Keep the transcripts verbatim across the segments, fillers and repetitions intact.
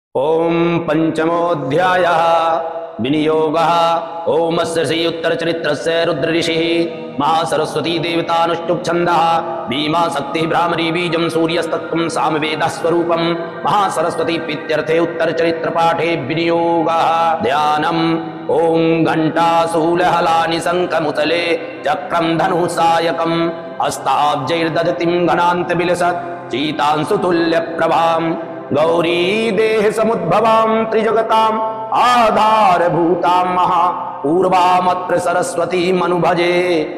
ओम पंचमोऽध्यायः विनियोगः। ओम अस्य श्री उत्तरचरित्रस्य रुद्र ऋषिः महासरस्वती देवतानुष्टुप् छन्दः भीमा शक्तिः भ्रामरी बीजं सूर्यस्तत्त्वं सामवेदः स्वरूपं महासरस्वती प्रीत्यर्थे उत्तरचरित्रपाठे विनियोगः। ध्यानम्। ओम घण्टाशूलहलानि शङ्खमुसले चक्रं धनुः सायकम् हस्ताब्जैर्दधतिं घनान्तविलसत् चीतांशुतुल्यप्रभाम् गौरी देह समुद्भवां त्रिजगताम् आधारभूतां महा पूर्वामत्र सरस्वती मनुभजे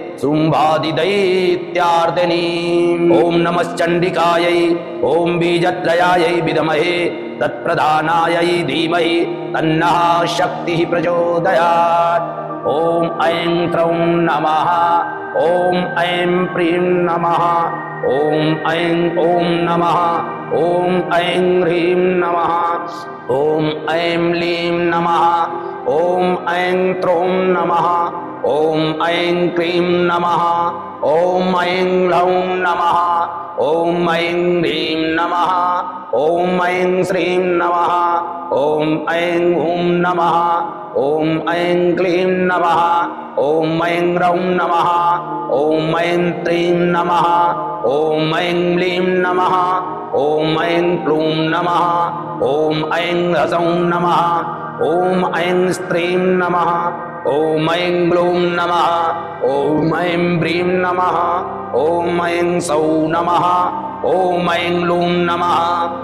शुम्भादिदैत्यार्दिनीम्। ओम नमश्चण्डिकायै ओम बीजत्रयायै विद्महे तत्प्रधानायै धीमहि तन्नः शक्तिः प्रचोदयात्। ओम ऐं त्रौं नमः। ओम ऐं प्रीं नमः। ओम ऐं ओम नमः। ओम ऐं ह्रीं नमः। ओम ऐं लीं नमः। ओम ऐं त्रौं नमः। ओम ऐं क्लीं नमः। ओम ऐं ह्लौं नमः। ओम ऐं ह्रीं नमः। ओम ऐं श्रीं नमः। ओम ऐं ॐ नमः। ओम ऐं क्लीं नमः। ओम ऐं रौं नमः। ओम ऐं त्रीं नमः। ओम ऐं लीं नमः। ओम ऐं क्लूं नमः। ओम ऐं ह्सौं नमः। ओम ऐं स्त्रीं नमः। ओम ऐं ग्लूं नमः। ओम ऐं ब्रीं नमः। ओम ऐं सौं नमः। ओम ऐं लूं नमः।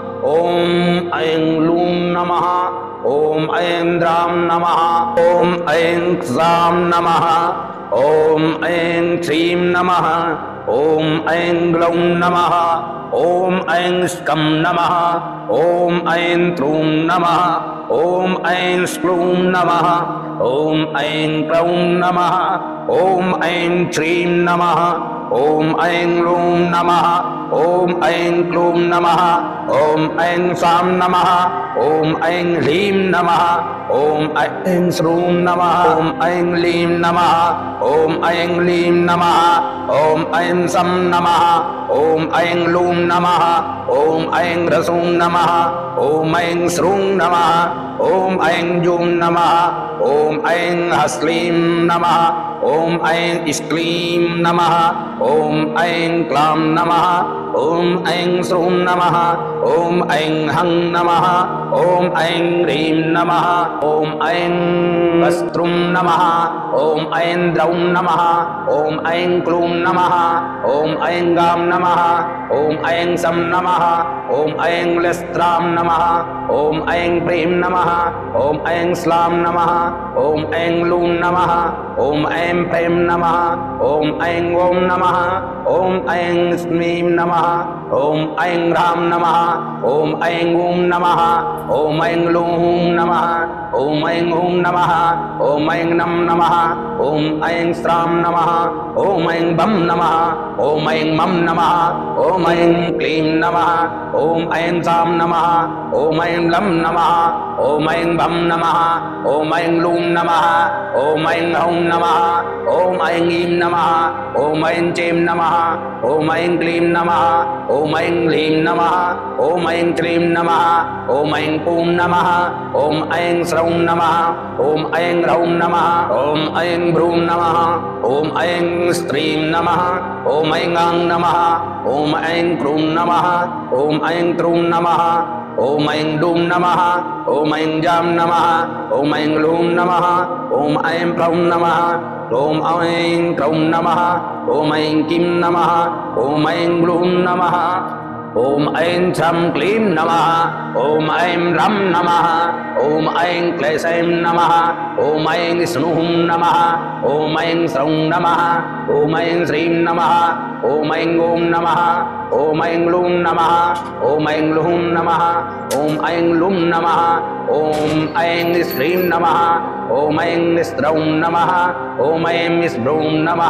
ओम ऐं लूं नमः। ओम ऐं द्रां नमः। ओम ऐं क्षां नमः। ओम ऐं श्रीं नमः। ओम ऐं ग्लौं नमः। ओम ऐं स्कं नमः। ओम ऐं त्रूं नमः। ओम ऐं स्क्लूं नमः। ओम ऐं क्लौं नमः। ओम ऐं श्रीं नमः। ओम ऐं लूं नमः। ओम ऐं क्लूं नमः। ओम ऐं सां नमः। ओम ऐं ह्रीं नमः। ओम ऐं श्रूं नमः। ओम ऐं लीं नमः। ओम ऐं लीं नमः। ओम ऐं सं नमः। ओम ऐं लूं नमः। ओम ऐं ह्सौं नमः। ओम ऐं श्रूं नमः। ओम ऐं जूं नमः। ओम ऐं ह्स्लीं नमः। ओम ऐं स्क्लीं नमः। ओम ऐं क्लां नमः। ओम ऐं श्रूं नमः। ओम ऐं हं नमः। ओम ऐं ह्रीं नमः। ओम ऐं वस्त्रुं नमः। ओम ऐं द्रौं नमः। ओम ऐं क्लूं नमः। ओम ऐं गां नमः। ओम ऐं सं नमः। ओम ऐं लस्त्रां नमः। ओम ऐं प्रीं नमः। ओम ऐं स्लां नमः। ओम ऐं लूं नमः। ओम ऐं प्रें नमः। ओम ऐं ॐ नमः। ओम ऐं स्मीं नमः। ओम ऐं ह्रां नमः। ओम ऐं ॐ नमः। ओम ऐं लूं नमः। ओम ऐं ॐ नमः। ओम ऐं नं नमः। ओम ऐं स्रां नमः। ओम ऐं बं नमः। ओम ऐं मं नमः। ओम ऐं क्लीं नमः। ओम ऐं सां नमः। ओम ऐं लं नमः। ओम ऐं भं नमः। ओम ऐं लूं नमः। ओम ऐं हौं नमः। ओम ऐं ईं नमः। ओम ऐं चैं नमः। ओम ऐं क्लीं नमः। ओम ऐं ह्रीं नमः। ओम ऐं क्लीं नमः। ओम ऐं पूं नमः। ओम ऐं श्रौं नमः। ओम ऐं ह्रौं नमः। ओम ऐं भ्रूं नमः। ओम ऐं स्त्रीं नमः। ओम ऐं आं नमः। ओम ऐं क्रूं नमः। ओम ऐं त्रूं नमः। ओम ऐं डूं नमः। ओम ऐं जां नमः। ओम ऐं लूं नमः। ओम ऐं प्रौं नमः। ओम ऐं क्रौं नमः। ओम ऐं किं नमः। ओम ऐं ग्लूं नमः। ओम ऐं छं क्लीं नमः। ओम ऐं रं नमः। ओम ऐं क्लेशैं नमः। ओम ऐं स्नुं नमः। ओम ऐं स्रौं नमः। ओम ऐं श्रीं नमः। ओम ऐं ॐ नमः। ओम ऐं लूं नमः। ओम ऐं लूं नमः। ओम ऐं लुं नमः। ओम ऐं श्रीं नमः। ओम ऐं स्त्रौं नमः। ओम ऐं स्भ्रूं नमः।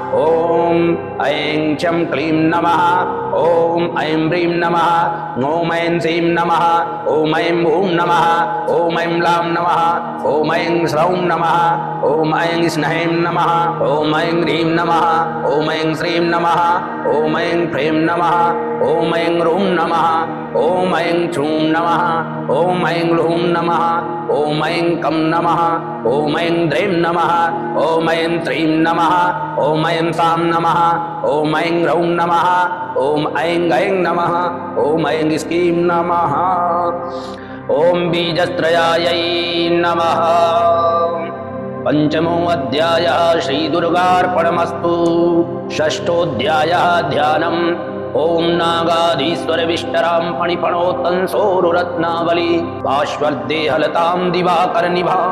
ओम ऐं चं क्लीं नमः। ओम ऐं ह्रीं नमः। ओम ऐं श्रीं नमः। ओम ऐं ॐ नमः। ओम ऐं लां नमः। ओम ऐं श्रौं नमः। ओम ऐं स्नैं नमः। ओम ऐं ह्रीं नमः। ओम ऐं श्रीं नमः। ओम ऐं प्रें नमः। ॐ ऐं ह्रूं नमः ॐ ऐं श्रूं नमः ॐ ऐं ह्रूं नमः ॐ ऐं कं नमः ॐ ऐं द्रीं नमः ॐ ऐं त्रीं नमः ॐ ऐं सां नमः ॐ ऐं ह्रौं नमः ॐ ऐं ऐं नमः ॐ ऐं स्कीं नमः ॐ बीजत्रयायै नमः। पंचमो अध्यायः श्रीदुर्गार्पणमस्तु। षष्ठोऽध्यायः ध्यानम्। ॐ नागाधीश्वर विष्टरां फणिफणोत्तंसोरुरत्नावली पार्श्वर्धे हलतां दिवाकरनिभां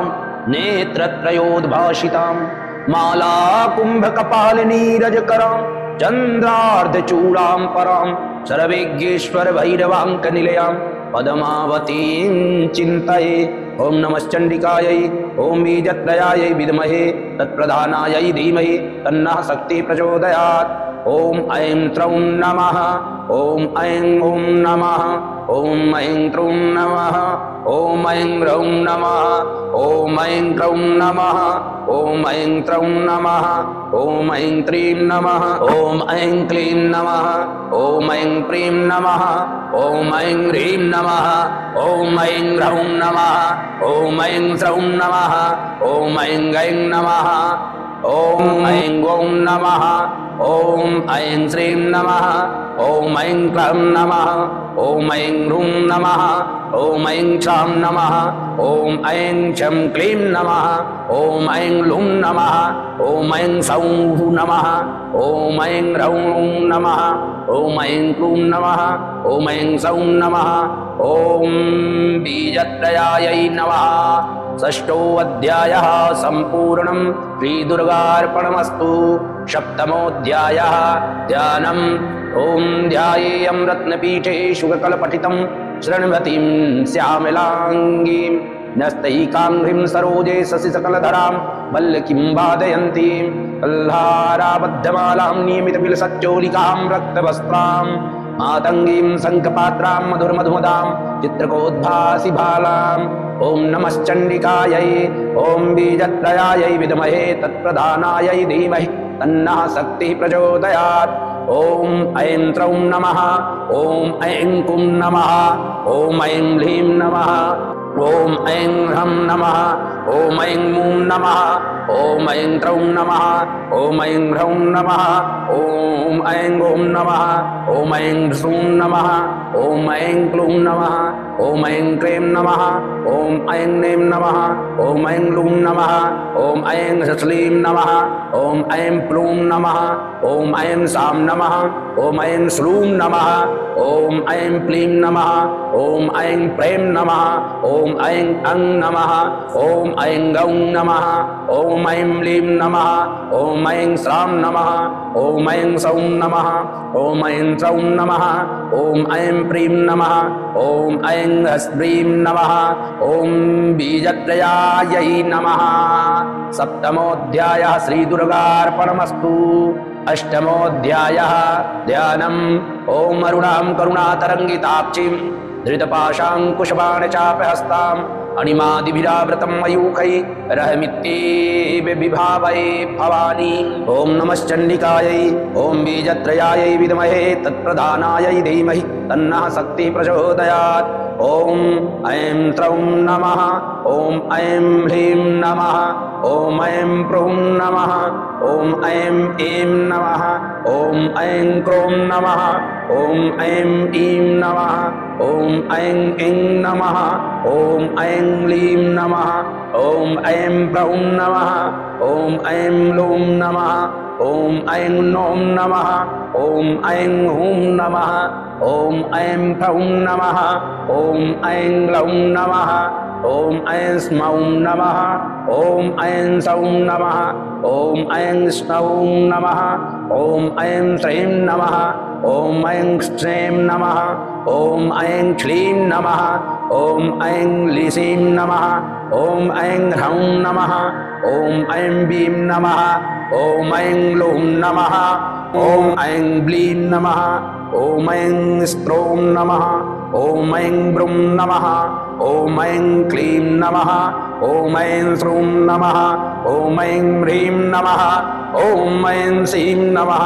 नेत्रत्रयोद्भासितां माला कुम्भकपालनीरजकरां चन्द्रार्धचूडां परां सर्वेज्ञेश्वर भैरवाङ्कनिलयां पद्मावतीं चिन्तये। ॐ नमश्चण्डिकायै ॐ बीजत्रयायै विद्महे तत्प्रधानायै धीमहि तन्नः शक्तिः प्रचोदयात्। ॐ ऐं त्रौं नमः ॐ ऐं ॐ नमः ॐ ऐं त्रौं नमः ॐ ऐं ह्रौं नमः ॐ ऐं क्रौं नमः ॐ ऐं त्रौं नमः ॐ ऐं त्रीं नमः ॐ ऐं क्लीं नमः ॐ ऐं प्रीं नमः ॐ ऐं ह्रीं नमः ॐ ऐं ह्रौं नमः ॐ ऐं श्रौं नमः ॐ ऐं ऐं नमः ॐ ऐं ॐ नमः ॐ ऐं श्रीं नमः ॐ ऐं क्लं नमः ॐ ऐं ह्रूं नमः ॐ ऐं क्षां नमः ॐ ऐं क्षं क्लीं नमः ॐ ऐं लुं नमः ॐ ऐं सौं नमः ॐ ऐं ह्रौं नमः ॐ ऐं क्लूं नमः ॐ ऐं सौं नमः ॐ बीजत्रयायै नमः। षष्ठोऽध्यायः सम्पूर्णम्। श्रीदुर्गार्पणमस्तु। सप्तमोऽध्यायः ध्यानम्। ॐ ध्यायेयं रत्नपीठे शुककलपठितं शृण्वतीं श्यामलाङ्गीं न्यस्तैकाङ्घ्रिं सरोजे शशिसकलधरां वल्लकीं वादयन्तीं कल्हाराबद्धमालां नियमितविलसच्चोलिकां रक्तवस्त्रां मातङ्गीं शङ्खपात्रां मधुरमधुमदां चित्रकोद्भासि बालाम्। ॐ नमश्चण्डिकायै ॐ बीजत्रयायै विद्महे तत्प्रधानायै धीमहि तन्नः शक्तिः प्रचोदयात्। ॐ ऐं त्रौं नमः ॐ ऐं कुं नमः ॐ ऐं ह्लीं नमः ॐ ऐं ह्रं नमः ॐ ऐं मूं नमः ॐ ऐं त्रौं नमः ॐ ऐं ह्रौं नमः ॐ ऐं ॐ नमः ॐ ऐं श्रूं नमः ॐ ऐं क्लूं नमः ॐ ऐं क्लीं नमः ॐ ऐं नीं नमः ॐ ऐं लूं नमः ॐ ऐं श्लीं नमः ॐ ऐं प्लूं नमः ॐ ऐं सां नमः ॐ ऐं श्लूं नमः ॐ ऐं प्लीं नमः ॐ ऐं प्रें नमः ॐ ऐं अं नमः ॐ ऐं गौं नमः ॐ ऐं लीं नमः ॐ ऐं श्रां नमः ॐ ऐं सौं नमः ॐ ऐं सौं नमः ॐ ऐं प्रीं नमः ॐ ऐं ह्रीं नमः ॐ बीजत्रयायै नमः। सप्तमोऽध्यायः श्रीदुर्गार्पणमस्तु। अष्टमोऽध्यायः ध्यानम्। ॐ अरुणां करुणातरङ्गिताक्षीं धृतपाशाङ्कुशबाणचापहस्ताम् अणिमादिभिरावृतं मयूखैः रहमित्येव विभावये भवानी। ॐ नमश्चण्डिकायै ॐ बीजत्रयायै विद्महे तत्प्रधानायै धीमहि तन्नः शक्तिः प्रचोदयात्। ॐ ऐं त्रौं नमः ॐ ऐं ह्लीं नमः ॐ ऐं प्रूं नमः ॐ ऐं ऐं नमः ॐ ऐं क्रों नमः ॐ ऐं ऐं नमः ॐ ऐं ऐं नमः ॐ ऐं लीं नमः ॐ ऐं प्रौं नमः ॐ ऐं लूं नमः ॐ ऐं नौं नमः ॐ ऐं हूं नमः ॐ ऐं फौं नमः ॐ ऐं ग्लौं नमः ॐ ऐं स्मौं नमः ॐ ऐं सौं नमः ॐ ऐं स्नौं नमः ॐ ऐं श्रीं नमः ॐ ऐं श्रीं नमः ॐ ऐं श्लीं नमः ॐ ऐं लिसीं नमः ॐ ऐं ह्रौं नमः ॐ ऐं बीं नमः ॐ ऐं लूं नमः ॐ ऐं ब्लीं नमः ॐ ऐं स्त्रौं नमः ॐ ऐं ब्रूं नमः ॐ ऐं क्लीं नमः ॐ ऐं श्रूं नमः ॐ ऐं ह्रीं नमः ॐ ऐं सीं नमः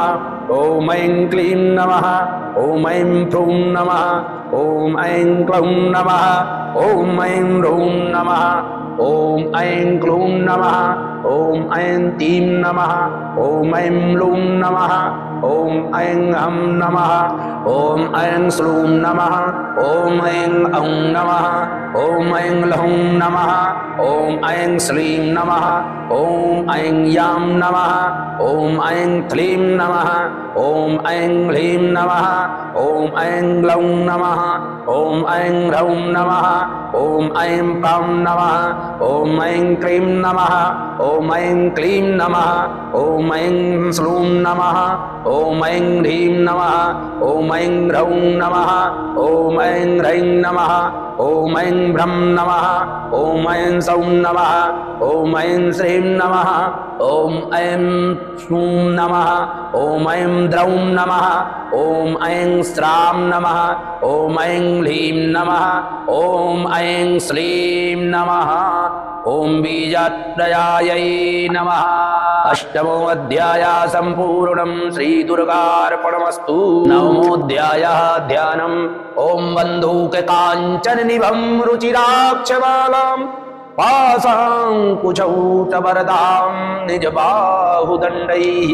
ॐ ऐं क्लीं नमः ॐ ऐं फ्रूं नमः ॐ ऐं क्लौं नमः ॐ ऐं ह्रौं नमः ॐ ऐं क्लूं नमः ॐ ऐं तीं नमः ॐ ऐं लूं नमः ॐ ऐं हं नमः ॐ ऐं श्लूं नमः ॐ ऐं औं नमः ॐ ऐं लौं नमः ॐ ऐं श्लीं नमः ॐ ऐं यां नमः ॐ ऐं क्लीं नमः ॐ ऐं ह्लीं नमः ॐ ऐं ग्लौं नमः ॐ ऐं ह्रौं नमः ॐ ऐं पौं नमः ॐ ऐं क्लीं नमः ॐ ऐं क्लीं नमः ॐ ऐं श्लूं नमः ॐ ऐं ह्रीं नमः ॐ ऐं ह्रौं नमः ॐ ऐं ह्रैं नमः ॐ ऐं भ्रं नमः ॐ ऐं सौं नमः ॐ ऐं श्रीं नमः ॐ ऐं श्लूं नमः ॐ ऐं द्रौं नमः ॐ ऐं स्त्रां नमः ॐ ऐं ह्लीं नमः ॐ ऐं श्लीं नमः ॐ बीजत्रयायै नमः। अष्टमोऽध्यायः सम्पूर्णं श्रीदुर्गार्पणमस्तु। नवमोऽध्यायः ध्यानम्। ॐ बन्धूककाञ्चननिभं रुचिराक्षमालां पाशाङ्कुशौ च वरदां निजबाहुदण्डैः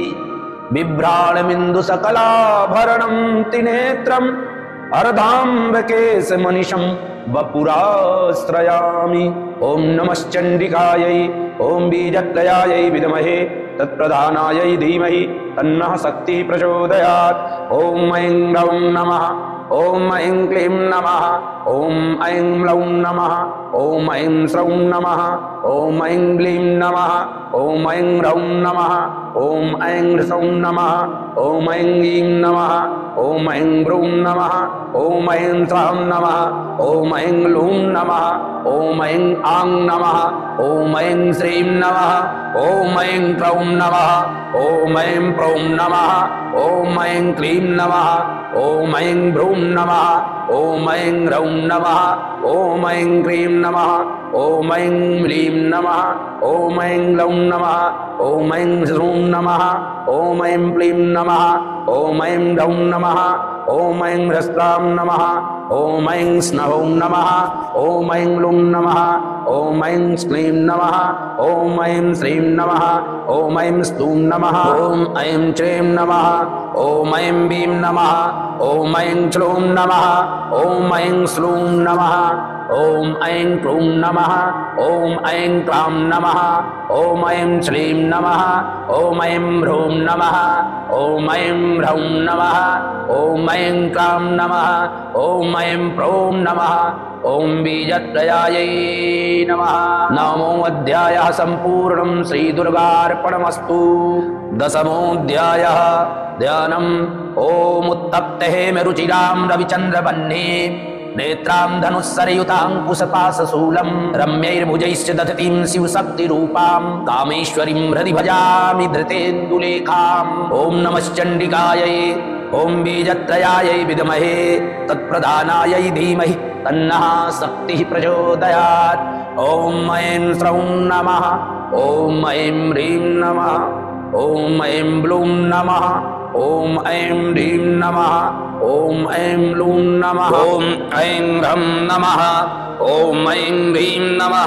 बिभ्राणमिन्दुसकलाभरणं त्रिनेत्रम् अर्धाम्बकेशमनिशं वपुराश्रयामि। ॐ नमश्चण्डिकायै ॐ बीजत्रयायै विद्महे तत्प्रधानायै धीमहि तन्नः शक्तिः प्रचोदयात्। ॐ ऐं ह्रौं नमः ॐ ऐं क्लीं नमः ॐ ऐं लौं नमः ॐ ऐं श्रौं नमः ॐ ऐं क्लीं नमः ॐ ऐं ह्रौं नमः ॐ ऐं ह्सौं नमः ॐ ऐं ईं नमः ॐ ऐं भ्रूं नमः ॐ ऐं श्रां नमः ॐ ऐं लूं नमः ॐ ऐं आं नमः ॐ ऐं श्रीं नमः ॐ ऐं क्लौं नमः ॐ ऐं प्रौं नमः ॐ ऐं क्लीं नमः ॐ ऐं भ्रूं नमः ॐ ऐं ह्रौं नमः ॐ ऐं क्लीं नमः ॐ ऐं ह्लीं नमः ॐ ऐं लौं नमः ॐ ऐं श्लूं नमः ॐ ऐं प्लीं नमः ॐ ऐं ह्रौं नमः ॐ ऐं ह्रस्त्रां नमः ॐ ऐं स्नवं नमः ॐ ऐं लुं नमः ॐ ऐं श्लीं नमः ॐ ऐं श्रीं नमः ॐ ऐं स्तूं नमः ॐ ऐं श्रीं नमः ॐ ऐं बीं नमः ॐ ऐं श्लूं नमः ॐ ऐं श्लूं नमः ॐ ऐं क्लूं नमः ॐ ऐं क्लां नमः ॐ ऐं श्लीं नमः ॐ ऐं ह्रूं नमः ॐ ऐं ह्रौं नमः ॐ ऐं क्लां नमः ॐ ऐं प्रौं नमः ॐ बीजत्रयायै नमः। नवमोऽध्यायः सम्पूर्णं श्रीदुर्गार्पणमस्तु। दशमोऽध्यायः ध्यानम्। ॐ उत्तप्ते मेरुचिरां रविचन्द्रवह्ने नेत्रां धनुस्सरयुताङ्कुशपाशशूलं रम्यैर्भुजैश्च दधतीं शिवशक्तिरूपां कामेश्वरीं हृदि भजामि धृतेन्दुलेखाम्। ॐ नमश्चण्डिकायै ॐ बीजत्रयायै विद्महे तत्प्रधानायै धीमहि तन्नः शक्तिः प्रचोदयात्। ॐ ऐं श्रौं नमः ॐ ऐं ह्रीं नमः ॐ ऐं ब्लूं नमः ॐ ऐं ह्रीं नमः ॐ ऐं लूं नमः ॐ ऐं ह्रं नमः ॐ ऐं ह्रीं नमः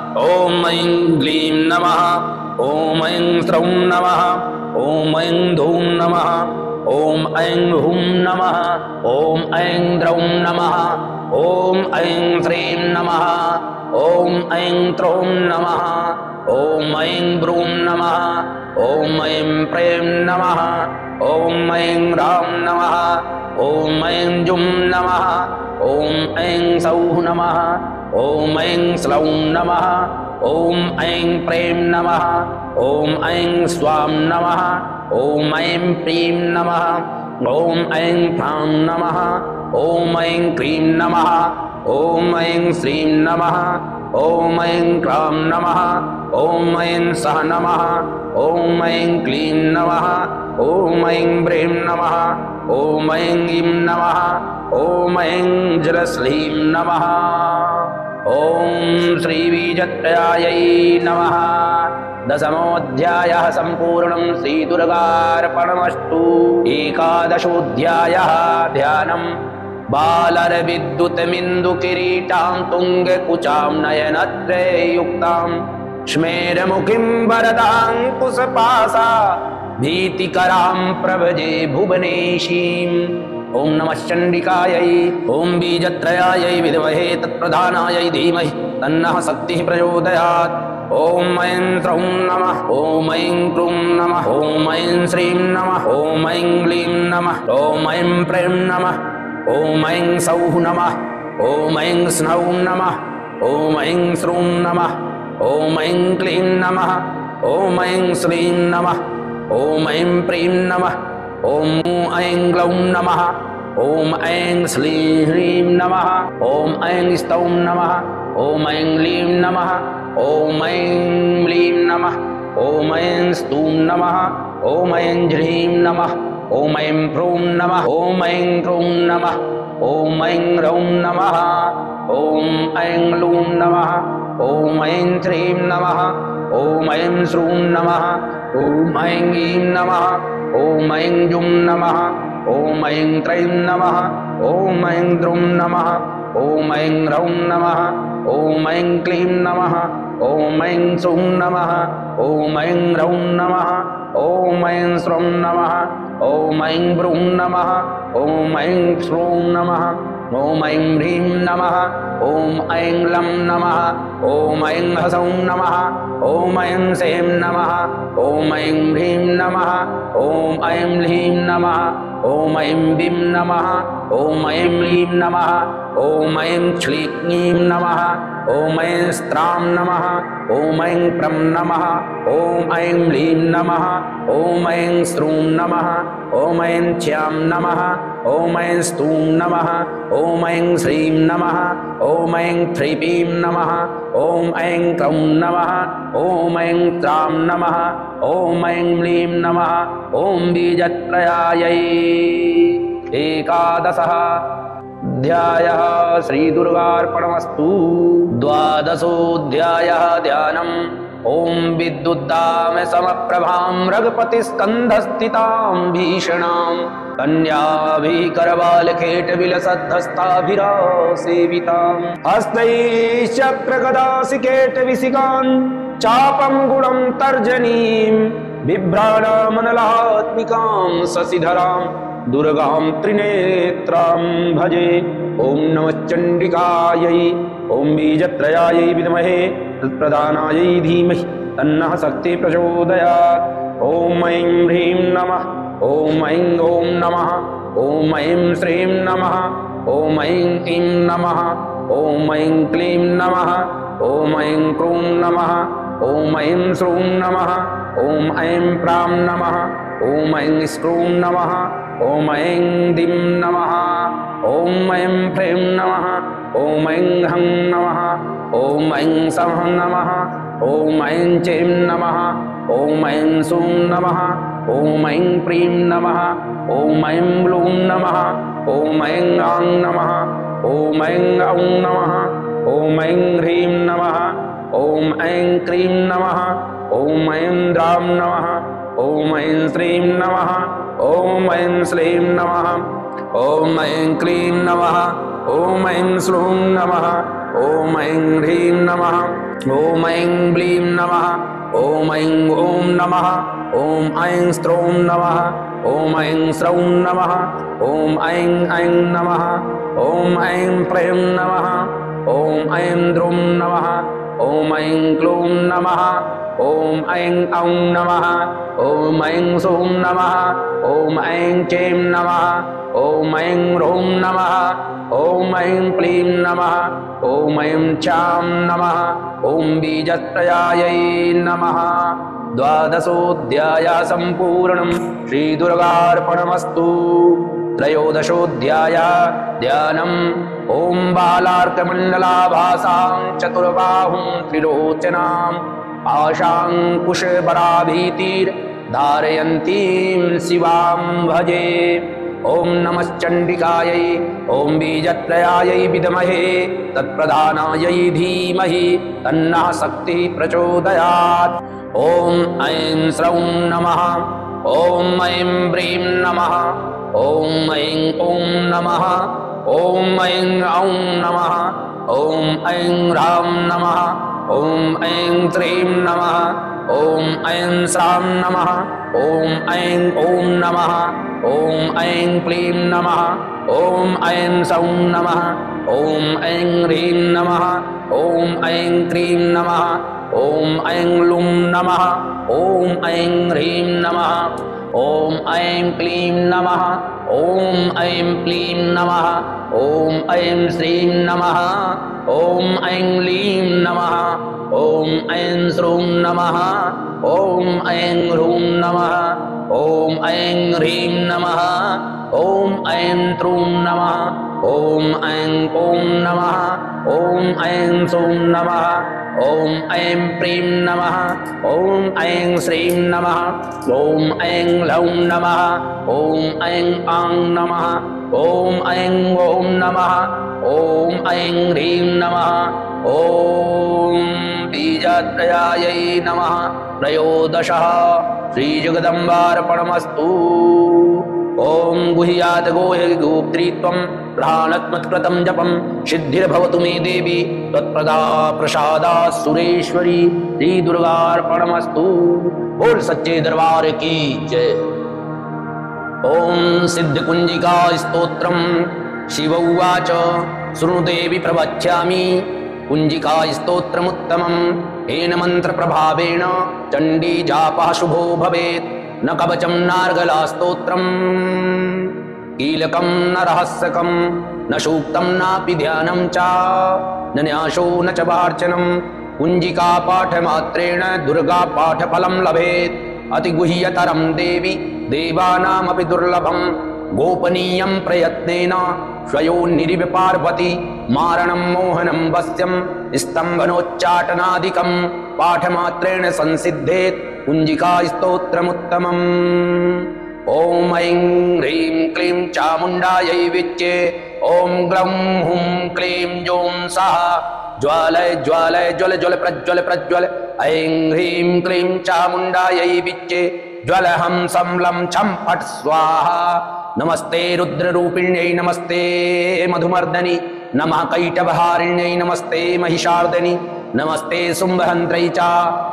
ॐ ऐं ग्लीं नमः ॐ ऐं श्रौं नमः ॐ ऐं धूं नमः ॐ ऐं हुं नमः ॐ ऐं द्रौं नमः ॐ ऐं श्रीं नमः ॐ ऐं त्रौं नमः ॐ ऐं भ्रूं नमः ॐ ऐं प्रें नमः ॐ ऐं रां नमः ॐ ऐं जुं नमः ॐ ऐं सौः नमः ॐ ऐं श्लौं नमः ॐ ऐं प्रें नमः ॐ ऐं स्वां नमः ॐ ऐं प्रीं नमः ॐ ऐं फ्रां नमः ॐ ऐं क्लीं नमः ॐ ऐं श्रीं नमः ॐ ऐं क्लां नमः ॐ ऐं सः नमः ॐ ऐं क्लीं नमः ॐ ऐं ब्रीं नमः ॐ ऐं ईं नमः ॐ ऐं जलश्लीं नमः। ॐ श्रीबीजत्रयायै नमः। दशमोऽध्यायः सम्पूर्णं श्रीदुर्गार्पणमस्तु। एकादशोऽध्यायः ध्यानम् बालरविद्युतमिन्दुकिरीटां तुङ्गकुचां नयनत्रययुक्तां स्मेरमुखीं वरदाङ्कुशपाशा भीतिकरां प्रभजे भुवनेशीम्। ॐ नमः चण्डिकायै ॐ बीजत्रयायै विद्महे तत्प्रधानायै धीमहि तन्नः शक्तिः प्रचोदयात्। ॐ ऐं त्रौं नमः ॐ ऐं क्लूं नमः ॐ ऐं श्रीं नमः ॐ ऐं क्लीं नमः ॐ ऐं प्रें नमः ॐ ऐं सौः नमः ॐ ऐं स्नौं नमः ॐ ऐं श्रूं नमः ॐ ऐं क्लीं नमः ॐ ऐं श्रीं नमः ॐ ऐं प्रीं नमः ॐ ऐं ग्लौं नमः ॐ ऐं श्लीं ह्रीं नमः ॐ ऐं स्तौं नमः ॐ ऐं लीं नमः ॐ ऐं म्लीं नमः ॐ ऐं स्तूं नमः ॐ ऐं ह्रीं नमः ॐ ऐं फ्रूं नमः ॐ ऐं क्रूं नमः ॐ ऐं रौं नमः ॐ ऐं लूं नमः ॐ ऐं श्रीं नमः ॐ ऐं श्रूं नमः ॐ ऐं ईं नमः ॐ ऐं जुं नमः ॐ ऐं त्रैं नमः ॐ ऐं द्रुं नमः ॐ ऐं रौं नमः ॐ ऐं क्लीं नमः ॐ ऐं सुं नमः ॐ ऐं रौं नमः ॐ ऐं स्रौं नमः ॐ ऐं ब्रूं नमः ॐ ऐं श्रूं नमः ॐ ऐं ह्रीं नमः ॐ ऐं लं नमः ॐ ऐं हसौं नमः ॐ ऐं सें नमः ॐ ऐं ह्रीं नमः ॐ ऐं ह्लीं नमः ॐ ऐं बीं नमः ॐ ऐं लीं नमः ॐ ऐं श्लीं नमः ॐ ऐं स्त्रां नमः ॐ ऐं प्रं नमः ॐ ऐं ह्लीं नमः ॐ ऐं श्रूं नमः ॐ ऐं च्यां नमः ॐ ऐं स्तूं नमः ॐ ऐं श्रीं नमः ॐ ऐं ह्रीं नमः ॐ ऐं क्रौं नमः ॐ ऐं त्रां नमः ॐ ऐं म्लीं नमः ॐ बीजत्रयायै। एकादशः अध्यायः श्रीदुर्गार्पणमस्तु। द्वादशोऽध्यायः ध्यानम् ॐ विद्युद्दाम समप्रभां रघुपतिस्कन्धस्थितां भीषणां कन्याभिकरबालकेटविलसद्धस्ताभिरासेवितां हस्तैश्चक्रगदासिकेटविशिखान् चापं गुणं तर्जनीं बिभ्राणामनलात्मिकां शशिधरां दुर्गां त्रिनेत्रां भजे। ॐ नमः चण्डिकायै ॐ बीजत्रयायै विद्महे तत्प्रधानायै धीमहि तन्नः शक्तिः प्रचोदयात्। ॐ ऐं ह्रीं नमः ॐ ऐं ॐ नमः ॐ ऐं श्रीं नमः ॐ ऐं क्लीं नमः ॐ ऐं क्लीं नमः ॐ ऐं क्रूं नमः ॐ ऐं श्रूं नमः ॐ ऐं प्रां नमः ॐ ऐं स्क्रूं नमः ॐ ऐं दीं नमः ॐ ऐं फ्रीं नमः ॐ ऐं हं नमः ॐ ऐं सं नमः ॐ ऐं चैं नमः ॐ ऐं सुं नमः ॐ ऐं प्रीं नमः ॐ ऐं ब्लूं नमः ॐ ऐं आं नमः ॐ ऐं औं नमः ॐ ऐं ह्रीं नमः ॐ ऐं क्रीं नमः ॐ ऐं द्रां नमः ॐ ऐं श्रीं नमः ॐ ऐं श्लीं नमः ॐ ऐं क्लीं नमः ॐ ऐं श्लूं नमः ॐ ऐं ह्रीं नमः ॐ ऐं ब्लीं नमः ॐ ऐं ॐ नमः ॐ ऐं स्त्रौं नमः ॐ ऐं स्रौं नमः ॐ ऐं ऐं नमः ॐ ऐं प्रें नमः ॐ ऐं द्रुं नमः ॐ ऐं क्लूं नमः ॐ ऐं औं नमः ॐ ऐं सुं नमः ॐ ऐं चैं नमः ॐ ऐं ह्रौं नमः ॐ ऐं क्लीं नमः ॐ ऐं चां नमः ॐ बीजत्रयायै नमः। द्वादशोऽध्यायः सम्पूर्णं श्रीदुर्गार्पणमस्तु। त्रयोदशोऽध्यायः ध्यानम् ॐ बालार्कमण्डलाभासां चतुर्बाहुं त्रिलोचनां पाशाङ्कुशबराभीतिर्धारयन्तीं शिवां भजे। ॐ नमः चण्डिकायै ॐ बीजत्रयायै विद्महे तत्प्रधानायै धीमहि तन्नः शक्तिः प्रचोदयात्। ॐ ऐं श्रौं नमः। ॐ ऐं ब्रीं नमः। ॐ ऐं ॐ नमः। ॐ ऐं औं नमः। ॐ ऐं ह्रां नमः। ॐ ऐं श्रीं नमः। ॐ ऐं श्रां नमः। ॐ ऐं ॐ नमः। ॐ ऐं क्लीं नमः। ॐ ऐं सौं नमः। ॐ ऐं ह्रीं नमः। ॐ ऐं क्लीं नमः। ॐ ऐं लुं नमः। ॐ ऐं ह्रीं नमः। ॐ ऐं क्लीं नमः। ॐ ऐं क्लीं नमः। ॐ ऐं श्रीं नमः। ॐ ऐं लीं नमः। ॐ ऐं श्रूं नमः। ॐ ऐं ह्रूं नमः। ॐ ऐं ह्रीं नमः। ॐ ऐं त्रूं नमः। ॐ ऐं ॐ नमः। ॐ ऐं सौं नमः। ॐ ऐं प्रीं नमः। ॐ ऐं श्रीं नमः। ॐ ऐं लौं नमः। ॐ ऐं आं नमः। ॐ ऐं ॐ नमः। ॐ ऐं ह्रीं नमः। ॐ बीजत्रयायै नमः। त्रयोदशः श्रीजगदम्बार्पणमस्तु। ॐ गुह्यात् गोह्यगोत्रीत्वं घ्राणत्मत्कृतं जपं सिद्धिर्भवतु मे देवी त्वत्प्रदा प्रसादात् सुरेश्वरी श्री दुर्गार्पणमस्तु। बोल सच्चे दरबार की जय। ॐ सिद्धकुंजिका स्तोत्रं शिव उवाच शृणु देवी प्रवक्ष्यामि कुंजिका स्तोत्रमुत्तमं येन मन्त्रप्रभावेण चण्डी जापः शुभो भवेत्। न कवचं नार्गला स्तोत्रम् कीलकं न रहस्यकं न सूक्तं नापि ध्यानं च न न्यासो न च वार्चनं कुंजिका पाठमात्रेण दुर्गा पाठफलं लभेत्। अतिगुह्यतरं देवी देवानामपि दुर्लभं गोपनीयं प्रयत्नेन स्वयोर्निरिव पार्वती मारणं मोहनं वश्यं स्तम्भनोच्चाटनादिकं पाठमात्रेण संसिद्धेत् कुंजिका स्तोत्रमुत्तमम्। ॐ ऐं ह्रीं क्लीं चामुण्डायै विच्चे। ॐ ग्लौं हुं क्लीं जौं सः ज्वालय ज्वालय ज्वल ज्वल प्रज्वल प्रज्वल। ऐं ह्रीं क्लीं चामुण्डायै विच्चे ज्वल हं सं लं छं फट् स्वाहा। नमस्ते रुद्ररूपिण्यै नमस्ते मधुमर्दनि नमः कैटभहारिण्यै नमस्ते महिषार्दनि नमस्ते शुम्भहन्त्रै च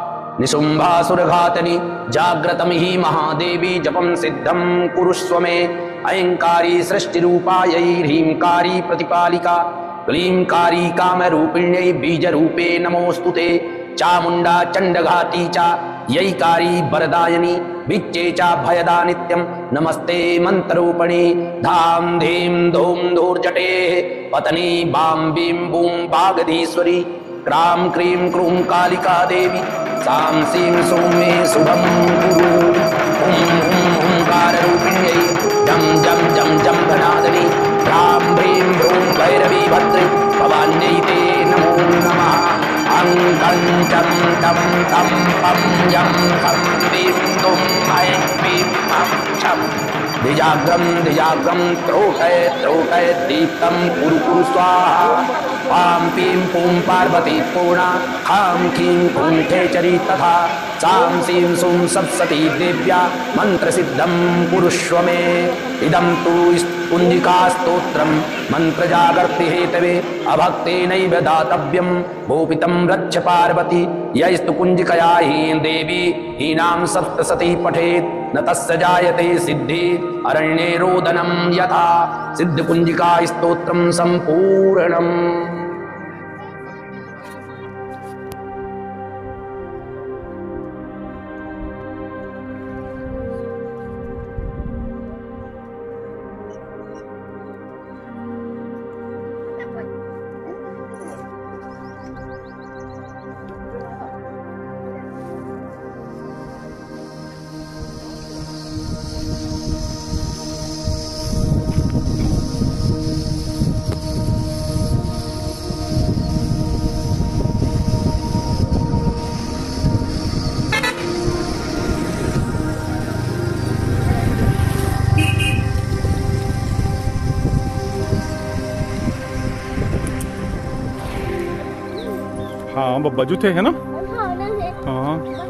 निशुम्भासुरघातनि। जाग्रतं हि महादेवी जपं सिद्धं कुरुष्व मे। ऐंकारी सृष्टिरूपायै ह्रींकारी प्रतिपालिका क्लींकारी कामरूपिण्यै बीजरूपे नमोऽस्तुते। चामुण्डा चण्डघाती च यैकारी वरदायिनी विच्चे च भयदा नित्यं नमस्ते मन्त्ररूपिणी। धाम धीं धूं धूर्जटे पतनी बां बीं बूं बागधीश्वरी क्रां क्रीं क्रूं कालिका देवी सां सीं सौं मे शुभं कुरु। हुं हुं हुंकाररूपिण्यै जं जं जं जं घनादनि ह्रां ह्रीं ह्रूं भैरवी भद्रे भवान्यै ते नमो नमः। अं तं चं तं तं पं यं खं बीं दुं ऐं बीं अं छं द्विजाग्रं द्विजाग्रं त्रोटय त्रोटय दीप्तं कुरु कुरु स्वाहा। पां पीं पूं पार्वती पूर्णा खां खीं खूं खेचरी तथा सां सीं सूं सप्तशती देव्या मन्त्रसिद्धं कुरुष्व मे। इदं तु कुंजिका स्तोत्रं मन्त्रजागर्ति हेतवे अभक्तेनैव दातव्यं भूपितं रक्ष पार्वती। यस्तु कुंजिकया हीं देवी हीनां सप्तशती पठेत् न तस्य जायते सिद्धि अरण्ये रोदनं यथा। सिद्धकुंजिका स्तोत्रं सम्पूर्णम्। हाँ बब्बा जूते है ना। हाँ ना है। हाँ